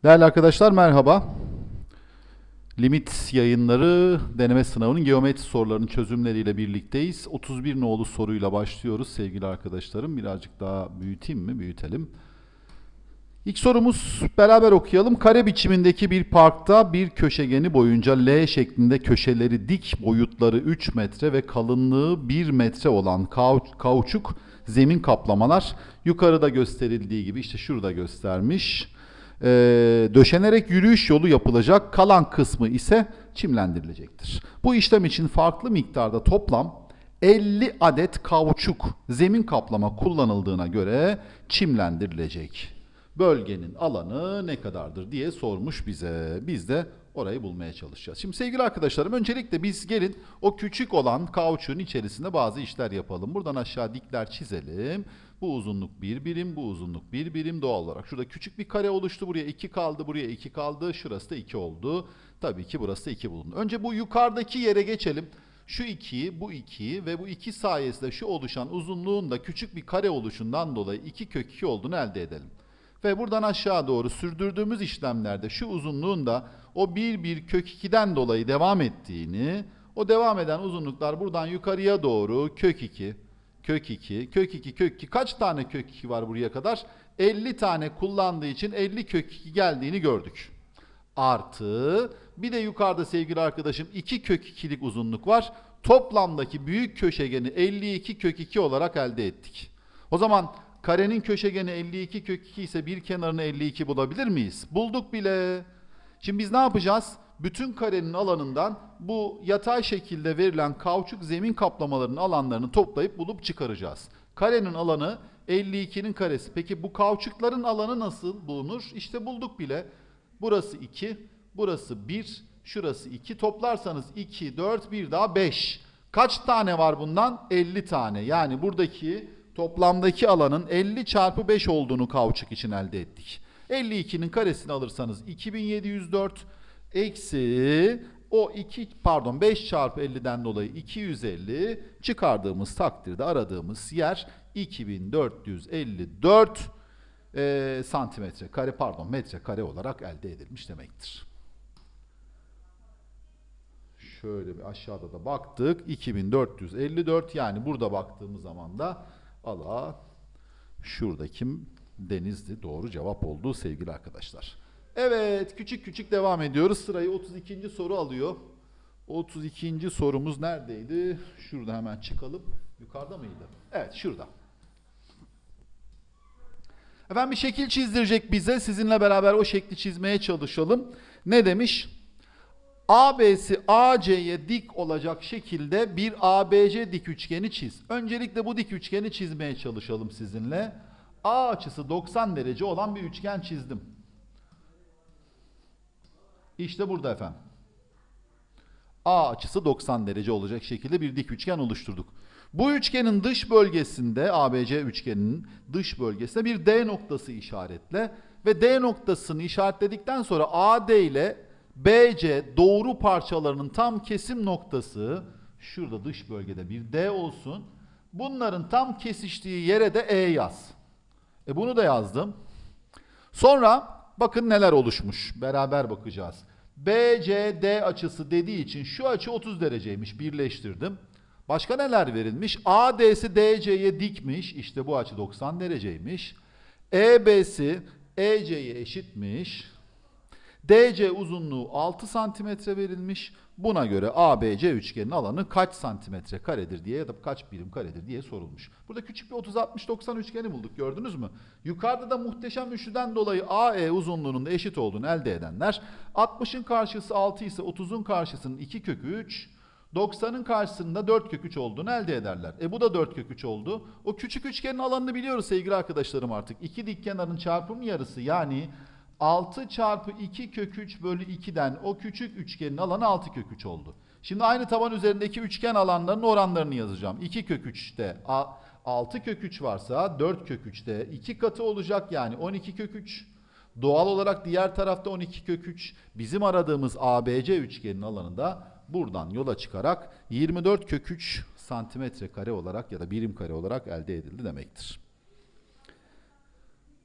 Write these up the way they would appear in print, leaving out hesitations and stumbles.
Değerli arkadaşlar merhaba. Limit yayınları deneme sınavının geometri sorularının çözümleriyle birlikteyiz. 31 nolu soruyla başlıyoruz sevgili arkadaşlarım. Birazcık daha büyüteyim mi? Büyütelim. İlk sorumuz beraber okuyalım. Kare biçimindeki bir parkta bir köşegeni boyunca L şeklinde köşeleri dik, boyutları 3 metre ve kalınlığı 1 metre olan kauçuk zemin kaplamalar yukarıda gösterildiği gibi işte şurada göstermiş. Döşenerek yürüyüş yolu yapılacak, kalan kısmı ise çimlendirilecektir. Bu işlem için farklı miktarda toplam 50 adet kauçuk zemin kaplama kullanıldığına göre çimlendirilecek. Bölgenin alanı ne kadardır diye sormuş bize. Biz de orayı bulmaya çalışacağız. Şimdi sevgili arkadaşlarım öncelikle biz gelin o küçük olan kauçuğun içerisinde bazı işler yapalım. Buradan aşağı dikler çizelim. Bu uzunluk 1 birim, bu uzunluk 1 birim doğal olarak. Şurada küçük bir kare oluştu. Buraya 2 kaldı, buraya 2 kaldı. Şurası da 2 oldu. Tabii ki burası da 2 bulundu. Önce bu yukarıdaki yere geçelim. Şu 2'yi, bu 2'yi ve bu 2 sayesinde şu oluşan uzunluğun da küçük bir kare oluşundan dolayı 2 kök 2 olduğunu elde edelim. Ve buradan aşağı doğru sürdürdüğümüz işlemlerde şu uzunluğun da o 1 kök 2'den dolayı devam ettiğini, o devam eden uzunluklar buradan yukarıya doğru kök 2, kök 2, kök 2, kök 2. Kaç tane kök 2 var buraya kadar? 50 tane kullandığı için 50 kök 2 geldiğini gördük. Artı bir de yukarıda sevgili arkadaşım 2 kök 2'lik uzunluk var. Toplamdaki büyük köşegeni 52 kök 2 olarak elde ettik. O zaman karenin köşegeni 52 kök 2 ise bir kenarını 52 bulabilir miyiz? Bulduk bile. Şimdi biz ne yapacağız? Bütün karenin alanından bu yatay şekilde verilen kauçuk zemin kaplamalarının alanlarını toplayıp bulup çıkaracağız. Karenin alanı 52'nin karesi. Peki bu kauçukların alanı nasıl bulunur? İşte bulduk bile. Burası 2, burası 1, şurası 2. Toplarsanız 2, 4, 1 daha 5. Kaç tane var bundan? 50 tane. Yani buradaki toplamdaki alanın 50 çarpı 5 olduğunu kauçuk için elde ettik. 52'nin karesini alırsanız 2704 eksi o 5 çarpı 50'den dolayı 250 çıkardığımız takdirde aradığımız yer 2454 santimetre kare metre kare olarak elde edilmiş demektir. Şöyle bir aşağıda da baktık. 2454 yani burada baktığımız zaman da şuradaki denizdi. Doğru cevap oldu sevgili arkadaşlar. Evet küçük küçük devam ediyoruz. Sırayı 32. soru alıyor. 32. sorumuz neredeydi? Şurada hemen çıkalım. Yukarıda mıydı? Evet şurada. Efendim bir şekil çizdirecek bize. Sizinle beraber o şekli çizmeye çalışalım. Ne demiş? AB'si AC'ye dik olacak şekilde bir ABC dik üçgeni çiz. Öncelikle bu dik üçgeni çizmeye çalışalım sizinle. A açısı 90 derece olan bir üçgen çizdim. İşte burada efendim. A açısı 90 derece olacak şekilde bir dik üçgen oluşturduk. Bu üçgenin dış bölgesinde, ABC üçgeninin dış bölgesinde bir D noktası işaretle ve D noktasını işaretledikten sonra AD ile BC doğru parçalarının tam kesim noktası, şurada dış bölgede bir D olsun. Bunların tam kesiştiği yere de E yaz. Bunu da yazdım. Sonra bakın neler oluşmuş. Beraber bakacağız. BCD açısı dediği için şu açı 30 dereceymiş. Birleştirdim. Başka neler verilmiş? AD'si DC'ye dikmiş. İşte bu açı 90 dereceymiş. EB'si EC'ye eşitmiş. DC uzunluğu 6 santimetre verilmiş. Buna göre ABC üçgenin alanı kaç santimetre karedir diye ya da kaç birim karedir diye sorulmuş. Burada küçük bir 30-60-90 üçgeni bulduk gördünüz mü? Yukarıda da muhteşem üçlüden dolayı AE uzunluğunun da eşit olduğunu elde edenler 60'ın karşısı 6 ise 30'un karşısının 2 kök 3, 90'ın karşısında 4 kök 3 olduğunu elde ederler. Bu da 4 kök 3 oldu. O küçük üçgenin alanını biliyoruz sevgili arkadaşlarım artık. İki dik kenarın çarpım yarısı yani 6 çarpı 2 kök 3 bölü 2'den o küçük üçgenin alanı 6 kök 3 oldu. Şimdi aynı taban üzerindeki üçgen alanlarının oranlarını yazacağım. 2 kök 3'te 6 kök 3 varsa 4 kök 3'te 2 katı olacak yani 12 kök 3. Doğal olarak diğer tarafta 12 kök 3. Bizim aradığımız ABC üçgenin alanı da buradan yola çıkarak 24 kök 3 santimetre kare olarak ya da birim kare olarak elde edildi demektir.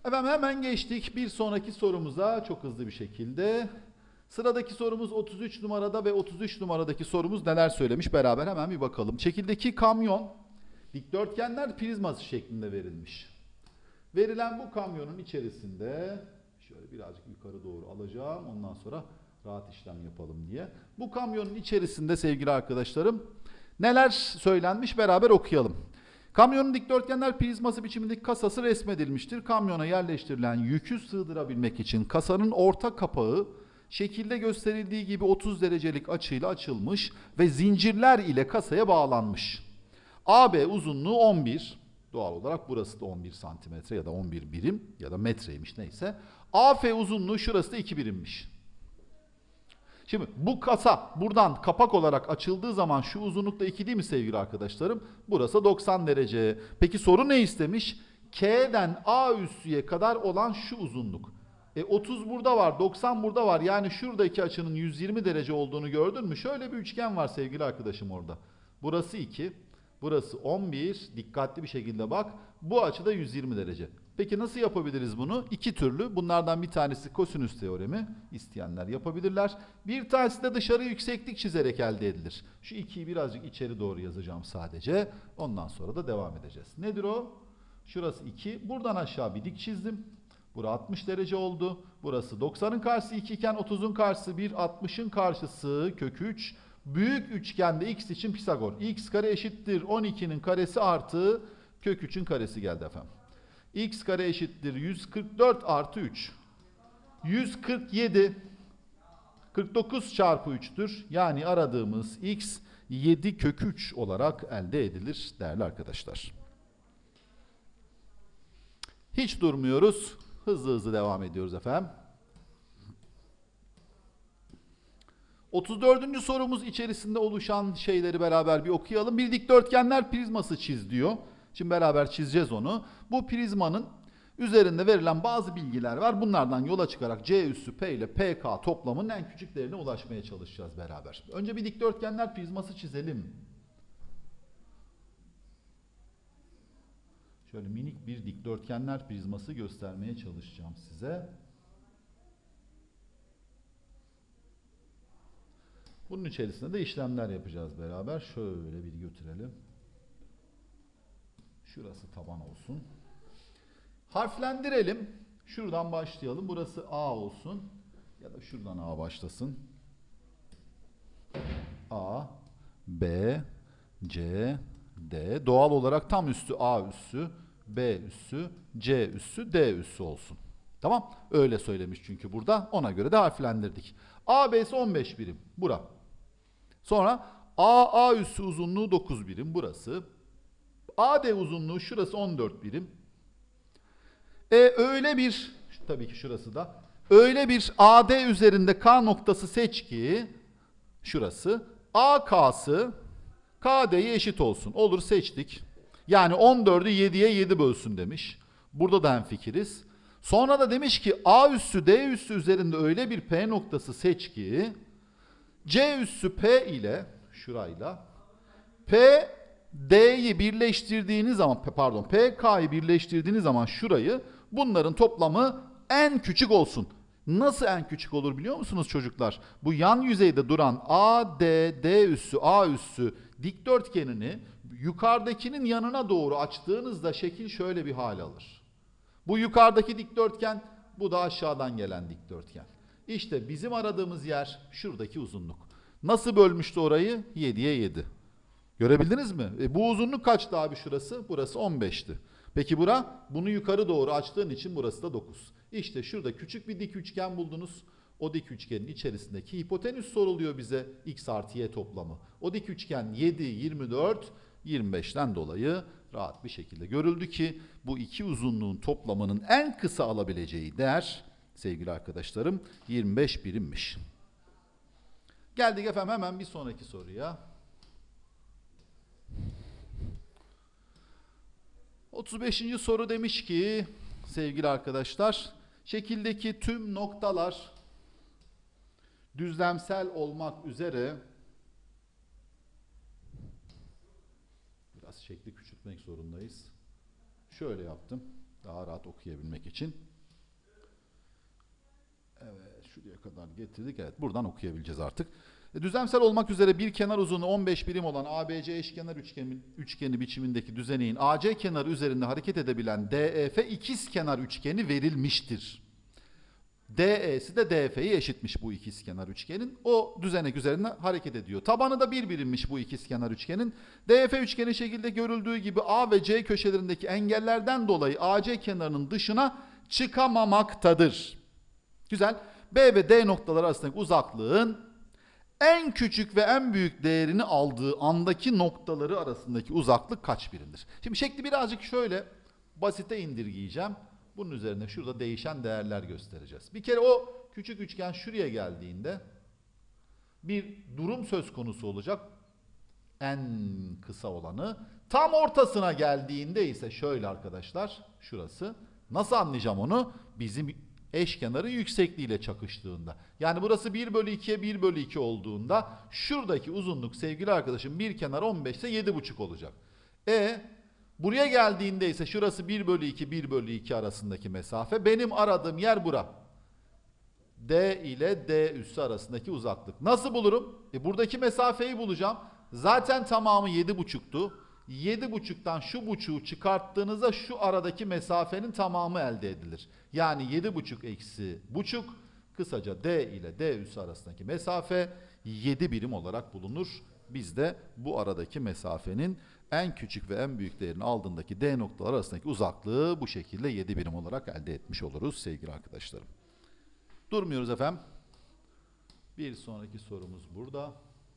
Efendim hemen geçtik bir sonraki sorumuza çok hızlı bir şekilde. Sıradaki sorumuz 33 numarada ve 33 numaradaki sorumuz neler söylemiş beraber hemen bir bakalım. Şekildeki kamyon dikdörtgenler prizması şeklinde verilmiş. Verilen bu kamyonun içerisinde şöyle birazcık yukarı doğru alacağım ondan sonra rahat işlem yapalım diye. Bu kamyonun içerisinde sevgili arkadaşlarım neler söylenmiş beraber okuyalım. Kamyonun dikdörtgenler prizması biçimindeki kasası resmedilmiştir. Kamyona yerleştirilen yükü sığdırabilmek için kasanın orta kapağı şekilde gösterildiği gibi 30 derecelik açıyla açılmış ve zincirler ile kasaya bağlanmış. AB uzunluğu 11. Doğal olarak burası da 11 santimetre ya da 11 birim ya da metreymiş neyse. AF uzunluğu şurası da 2 birimmiş. Şimdi bu kasa buradan kapak olarak açıldığı zaman şu uzunlukta 2 değil mi sevgili arkadaşlarım? Burası 90 derece. Peki soru ne istemiş? K'den A üssüye kadar olan şu uzunluk. 30 burada var, 90 burada var. Yani şuradaki açının 120 derece olduğunu gördün mü? Şöyle bir üçgen var sevgili arkadaşım orada. Burası 2, burası 11. Dikkatli bir şekilde bak. Bu açıda 120 derece. Peki nasıl yapabiliriz bunu? İki türlü. Bunlardan bir tanesi kosinüs teoremi. İsteyenler yapabilirler. Bir tanesi de dışarı yükseklik çizerek elde edilir. Şu 2'yi birazcık içeri doğru yazacağım sadece. Ondan sonra da devam edeceğiz. Nedir o? Şurası 2. Buradan aşağı bir dik çizdim. Burası 60 derece oldu. Burası 90'ın karşısı 2 iken 30'un karşısı 1, 60'ın karşısı kök 3. Büyük üçgende x için Pisagor. X kare eşittir 12'nin karesi artı kök 3'ün karesi geldi efendim. X kare eşittir 144 artı 3. 147 49 çarpı 3'tür. Yani aradığımız x 7 kök 3 olarak elde edilir değerli arkadaşlar. Hiç durmuyoruz. Hızlı hızlı devam ediyoruz efendim. 34. sorumuz içerisinde oluşan şeyleri beraber bir okuyalım. Bir dikdörtgenler prizması çiz diyor. Şimdi beraber çizeceğiz onu. Bu prizmanın üzerinde verilen bazı bilgiler var. Bunlardan yola çıkarak C üssü P ile PK toplamının en küçük değerine ulaşmaya çalışacağız beraber. Önce bir dikdörtgenler prizması çizelim. Şöyle minik bir dikdörtgenler prizması göstermeye çalışacağım size. Bunun içerisinde de işlemler yapacağız beraber. Şöyle bir götürelim. Şurası taban olsun. Harflendirelim. Şuradan başlayalım. Burası A olsun. Ya da şuradan A başlasın. A, B, C, D. Doğal olarak tam üstü A üssü, B üssü, C üssü, D üssü olsun. Tamam. Öyle söylemiş çünkü burada. Ona göre de harflendirdik. AB'si 15 birim. Bura. Sonra A üssü uzunluğu 9 birim. Burası. AD uzunluğu şurası 14 birim. Öyle bir, tabii ki şurası da, öyle bir AD üzerinde K noktası seç ki, şurası, AK'sı KD'ye eşit olsun. Olur seçtik. Yani 14'ü 7'ye 7 bölsün demiş. Burada da hemfikiriz. Sonra da demiş ki A üssü D üssü üzerinde öyle bir P noktası seç ki, C üssü P ile, şurayla, P D'yi birleştirdiğiniz zaman, pardon PK'yı birleştirdiğiniz zaman şurayı, bunların toplamı en küçük olsun. Nasıl en küçük olur biliyor musunuz çocuklar? Bu yan yüzeyde duran D üssü, A üssü dikdörtgenini yukarıdakinin yanına doğru açtığınızda şekil şöyle bir hal alır. Bu yukarıdaki dikdörtgen, bu da aşağıdan gelen dikdörtgen. İşte bizim aradığımız yer şuradaki uzunluk. Nasıl bölmüştü orayı? 7'ye 7. Görebildiniz mi? Bu uzunluk kaçtı abi şurası? Burası 15'ti. Peki bunu yukarı doğru açtığın için burası da 9. İşte şurada küçük bir dik üçgen buldunuz. O dik üçgenin içerisindeki hipotenüs soruluyor bize. X artı Y toplamı. O dik üçgen 7, 24, 25'ten dolayı rahat bir şekilde görüldü ki bu iki uzunluğun toplamının en kısa alabileceği değer sevgili arkadaşlarım 25 birimmiş. Geldik efendim hemen bir sonraki soruya. 35. soru demiş ki sevgili arkadaşlar, şekildeki tüm noktalar düzlemsel olmak üzere, biraz şekli küçültmek zorundayız. Şöyle yaptım. Daha rahat okuyabilmek için. Evet, şuraya kadar getirdik. Evet, buradan okuyabileceğiz artık. Düzlemsel olmak üzere bir kenar uzunluğu 15 birim olan ABC eşkenar üçgeni biçimindeki düzeneğin AC kenarı üzerinde hareket edebilen DEF ikizkenar üçgeni verilmiştir. DE'si de DF'yi eşitmiş bu ikizkenar üçgenin. O düzenek üzerinde hareket ediyor. Tabanı da bir birimmiş bu ikizkenar üçgenin. DF üçgeni şekilde görüldüğü gibi A ve C köşelerindeki engellerden dolayı AC kenarının dışına çıkamamaktadır. Güzel. B ve D noktaları arasındaki uzaklığın en küçük ve en büyük değerini aldığı andaki noktaları arasındaki uzaklık kaç birimdir? Şimdi şekli birazcık şöyle basite indirgeyeceğim. Bunun üzerine şurada değişen değerler göstereceğiz. Bir kere o küçük üçgen şuraya geldiğinde bir durum söz konusu olacak. En kısa olanı. Tam ortasına geldiğinde ise şöyle arkadaşlar, şurası. Nasıl anlayacağım onu? Bizim eşkenarın yüksekliğiyle çakıştığında. Yani burası 1 bölü 2'ye 1 bölü 2 olduğunda şuradaki uzunluk sevgili arkadaşım bir kenar 15 ise 7,5 olacak. Buraya geldiğinde ise şurası 1 bölü 2 1 bölü 2 arasındaki mesafe. Benim aradığım yer bura. D ile D üssü arasındaki uzaklık. Nasıl bulurum? Buradaki mesafeyi bulacağım. Zaten tamamı 7,5'tu. 7,5'tan şu buçuğu çıkarttığınızda şu aradaki mesafenin tamamı elde edilir. Yani 7,5 eksi buçuk, kısaca D ile D üssü arasındaki mesafe 7 birim olarak bulunur. Biz de bu aradaki mesafenin en küçük ve en büyük değerini aldığındaki D noktalar arasındaki uzaklığı bu şekilde 7 birim olarak elde etmiş oluruz sevgili arkadaşlarım. Durmuyoruz efendim. Bir sonraki sorumuz burada.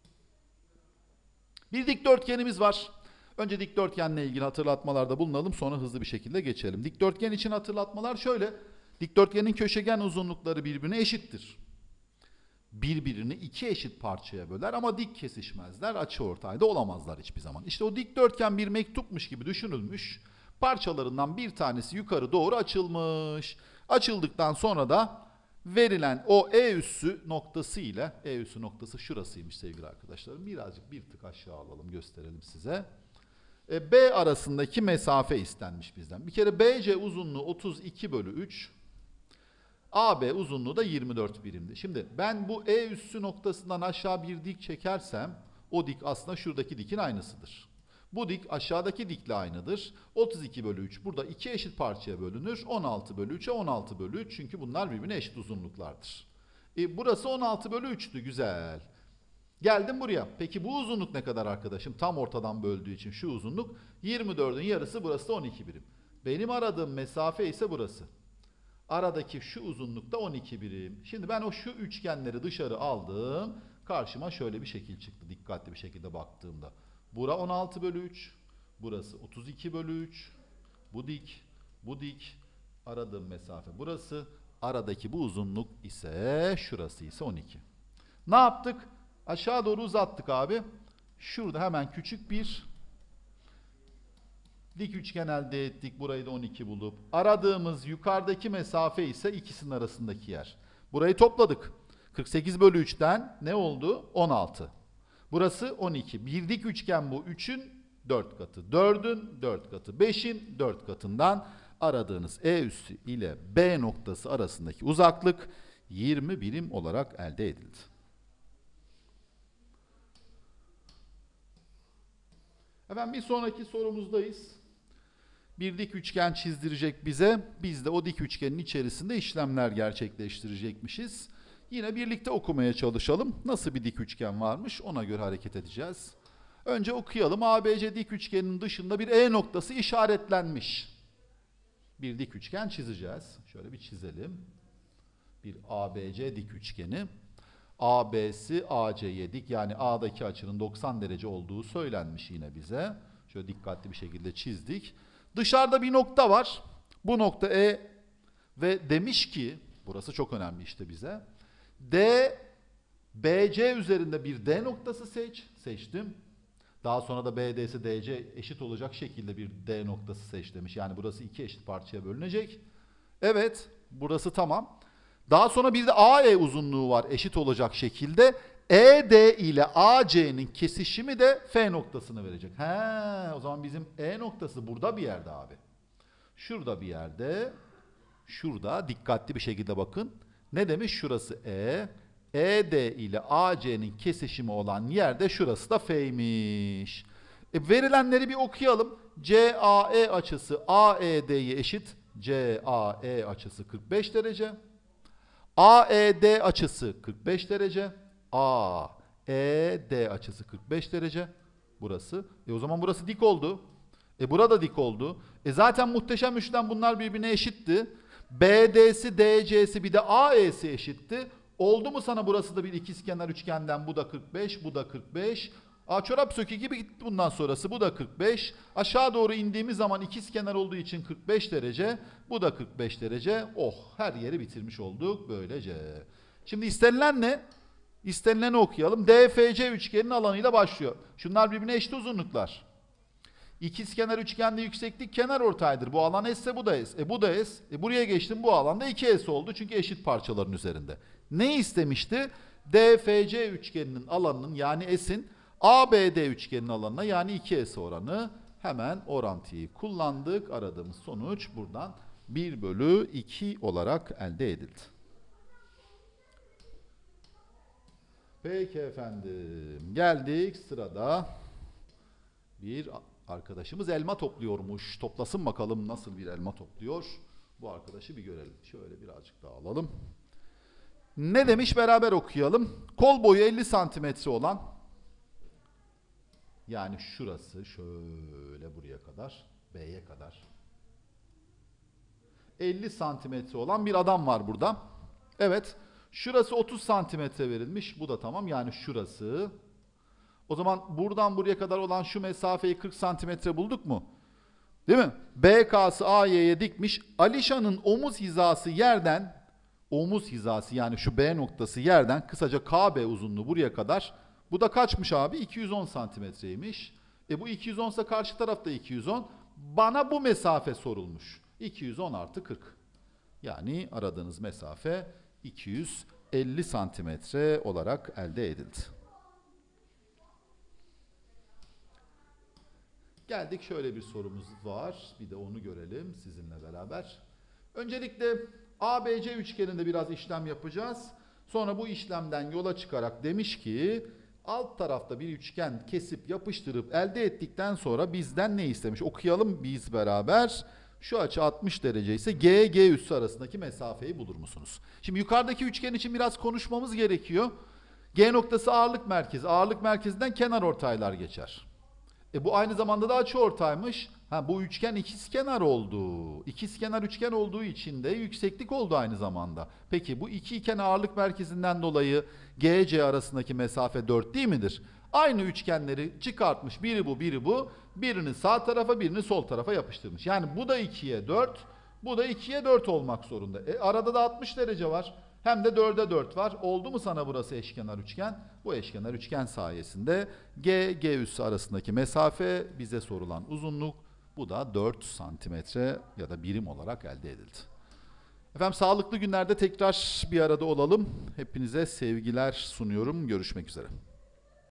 Bir dikdörtgenimiz var. Önce dikdörtgenle ilgili hatırlatmalarda bulunalım, sonra hızlı bir şekilde geçelim. Dikdörtgen için hatırlatmalar şöyle. Dikdörtgenin köşegen uzunlukları birbirine eşittir. Birbirini iki eşit parçaya böler ama dik kesişmezler, açıortayda olamazlar hiçbir zaman. İşte o dikdörtgen bir mektupmuş gibi düşünülmüş. Parçalarından bir tanesi yukarı doğru açılmış. Açıldıktan sonra da verilen o E üssü noktası ile, E üssü noktası şurasıymış sevgili arkadaşlarım. Birazcık bir tık aşağı alalım, gösterelim size. B arasındaki mesafe istenmiş bizden. Bir kere BC uzunluğu 32 bölü 3. AB uzunluğu da 24 birimdi. Şimdi ben bu E üssü noktasından aşağı bir dik çekersem o dik aslında şuradaki dikin aynısıdır. Bu dik aşağıdaki dikle aynıdır. 32 bölü 3 burada iki eşit parçaya bölünür. 16 bölü 3'e 16 bölü 3 çünkü bunlar birbirine eşit uzunluklardır. Burası 16 bölü 3'tü, güzel. Geldim buraya. Peki bu uzunluk ne kadar arkadaşım? Tam ortadan böldüğü için şu uzunluk 24'ün yarısı, burası da 12 birim. Benim aradığım mesafe ise burası. Aradaki şu uzunlukta 12 birim. Şimdi ben şu üçgenleri dışarı aldım. Karşıma şöyle bir şekil çıktı. Dikkatli bir şekilde baktığımda. Bura 16 bölü 3. Burası 32 bölü 3. Bu dik. Bu dik. Aradığım mesafe burası. Aradaki bu uzunluk ise şurası ise 12. Ne yaptık? Aşağı doğru uzattık abi. Şurada hemen küçük bir dik üçgen elde ettik. Burayı da 12 bulup. Aradığımız yukarıdaki mesafe ise ikisinin arasındaki yer. Burayı topladık. 48 bölü 3'ten ne oldu? 16. Burası 12. Bir dik üçgen bu. 3'ün 4 katı. 4'ün 4 katı. 5'in 4 katından aradığınız E üssü ile B noktası arasındaki uzaklık 20 birim olarak elde edildi. Efendim bir sonraki sorumuzdayız. Bir dik üçgen çizdirecek bize. Biz de o dik üçgenin içerisinde işlemler gerçekleştirecekmişiz. Yine birlikte okumaya çalışalım. Nasıl bir dik üçgen varmış ona göre hareket edeceğiz. Önce okuyalım. ABC dik üçgenin dışında bir E noktası işaretlenmiş. Bir dik üçgen çizeceğiz. Şöyle bir çizelim. Bir ABC dik üçgeni. AB'si AC'ye dik, yani A'daki açının 90 derece olduğu söylenmiş yine bize. Şöyle dikkatli bir şekilde çizdik. Dışarıda bir nokta var. Bu nokta E ve demiş ki, burası çok önemli işte bize. BC üzerinde bir D noktası seçtim. Daha sonra da BD'si DC eşit olacak şekilde bir D noktası seç demiş. Yani burası iki eşit parçaya bölünecek. Evet, burası tamam. Daha sonra bir de AE uzunluğu var eşit olacak şekilde. ED ile AC'nin kesişimi de F noktasını verecek. O zaman bizim E noktası burada bir yerde abi. Şurada bir yerde, şurada dikkatli bir şekilde bakın. Ne demiş? Şurası E. ED ile AC'nin kesişimi olan yerde şurası da F'ymiş. Verilenleri bir okuyalım. CAE açısı AED'ye eşit. CAE açısı 45 derece. AED açısı 45 derece. AED açısı 45 derece. Burası. O zaman burası dik oldu. Burada dik oldu. Zaten muhteşem üçlem bunlar birbirine eşitti. BD'si, DC'si bir de AE'si eşitti. Oldu mu sana burası da bir ikizkenar üçgenden? Bu da 45, bu da 45. Çorap sökü gibi gitti bundan sonrası. Bu da 45. Aşağı doğru indiğimiz zaman ikizkenar olduğu için 45 derece. Bu da 45 derece. Oh, her yeri bitirmiş olduk böylece. Şimdi istenilen ne? İstenileni okuyalım. DFC üçgenin alanıyla başlıyor. Şunlar birbirine eşit uzunluklar. İkizkenar üçgende yükseklik kenarortaydır. Bu alan S ise bu da S. Bu da S. Buraya geçtim, bu alanda 2S oldu. Çünkü eşit parçaların üzerinde. Ne istemişti? DFC üçgeninin alanının yani S'in ABD üçgeninin alanına yani 2S oranı. Hemen orantıyı kullandık. Aradığımız sonuç buradan 1/2 olarak elde edildi. Peki efendim. Geldik sırada bir arkadaşımız elma topluyormuş. Toplasın bakalım nasıl bir elma topluyor. Bu arkadaşı bir görelim. Şöyle birazcık daha alalım. Ne demiş beraber okuyalım. Kol boyu 50 santimetre olan, yani şurası şöyle buraya kadar, B'ye kadar 50 santimetre olan bir adam var burada. Evet. Şurası 30 santimetre verilmiş. Bu da tamam. Yani şurası. O zaman buradan buraya kadar olan şu mesafeyi 40 santimetre bulduk mu? Değil mi? BK'sı AY'ye dikmiş. Alişan'ın omuz hizası yerden, omuz hizası yani şu B noktası yerden, kısaca KB uzunluğu buraya kadar. Bu da kaçmış abi? 210 santimetreymiş. Bu 210 ise karşı tarafta 210. Bana bu mesafe sorulmuş. 210 artı 40. Yani aradığınız mesafe 250 santimetre olarak elde edildi. Geldik, şöyle bir sorumuz var. Bir de onu görelim sizinle beraber. Öncelikle ABC üçgeninde biraz işlem yapacağız. Sonra bu işlemden yola çıkarak demiş ki alt tarafta bir üçgen kesip yapıştırıp elde ettikten sonra bizden ne istemiş? Okuyalım biz beraber. Şu açı 60 derece ise G üssü arasındaki mesafeyi bulur musunuz? Şimdi yukarıdaki üçgen için biraz konuşmamız gerekiyor. G noktası ağırlık merkezi. Ağırlık merkezinden kenarortaylar geçer. Bu aynı zamanda da açıortaymış. Bu üçgen ikizkenar oldu. İkizkenar üçgen olduğu için de yükseklik oldu aynı zamanda. Peki bu iki iken ağırlık merkezinden dolayı GC arasındaki mesafe 4 değil midir? Aynı üçgenleri çıkartmış. Biri bu, biri bu. Birini sağ tarafa, birini sol tarafa yapıştırmış. Yani bu da 2'ye 4, bu da 2'ye 4 olmak zorunda. Arada da 60 derece var. Hem de 4'e 4 var. Oldu mu sana burası eşkenar üçgen? Bu eşkenar üçgen sayesinde G üssü arasındaki mesafe bize sorulan uzunluk. Bu da 4 santimetre ya da birim olarak elde edildi. Efendim sağlıklı günlerde tekrar bir arada olalım. Hepinize sevgiler sunuyorum. Görüşmek üzere.